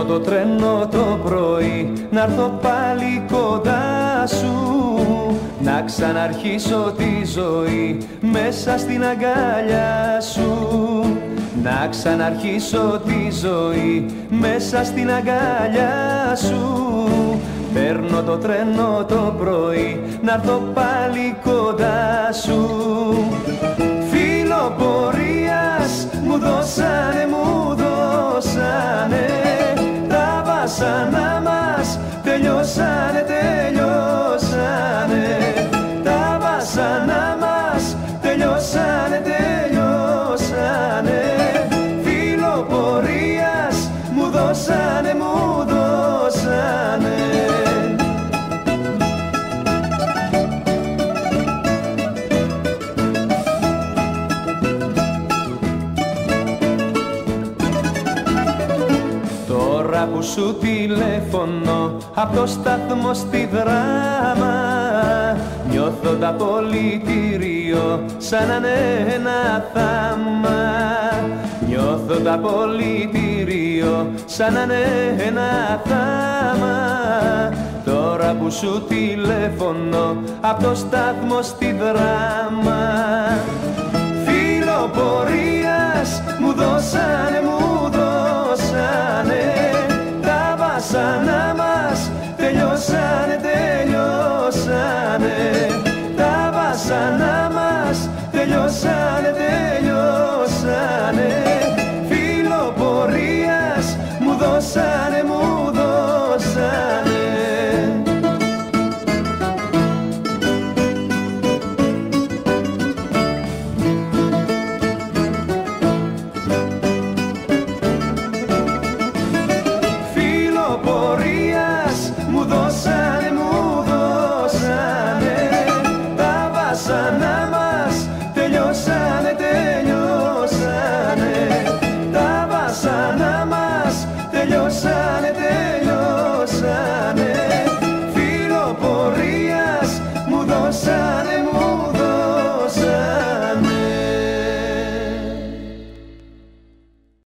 το τρένο το πρωί, να'ρθω πάλι κοντά σου, να ξαναρχίσω τη ζωή μέσα στην αγκαλιά σου. Να ξαναρχίσω τη ζωή μέσα στην αγκαλιά σου. Παίρνω το τρένο το πρωί, να'ρθω πάλι κοντά σου. Φιλοπορίας μου δώσανε, τα βάσανα μας τελειώσανε, τα βάσανα μας τελειώσανε, Φιλοπορίας μου δώσανε, Τώρα που σου τηλεφωνώ απ' το σταθμό στη Δράμα, νιώθω το απολυτήριο σαν να είναι ένα θάμα. Νιώθω το απολυτήριο σαν να είναι ένα θάμα. Τώρα που σου τηλεφωνώ απ' το σταθμό στη Δράμα. Φιλοπορίας μου δώσανε, τα βάσανα μας τελειώσανε, τα βάσανα μας τελειώσανε, Φιλοπορίας μου δώσανε, Φιλοπορίας μου δώσανε, τα βάσανα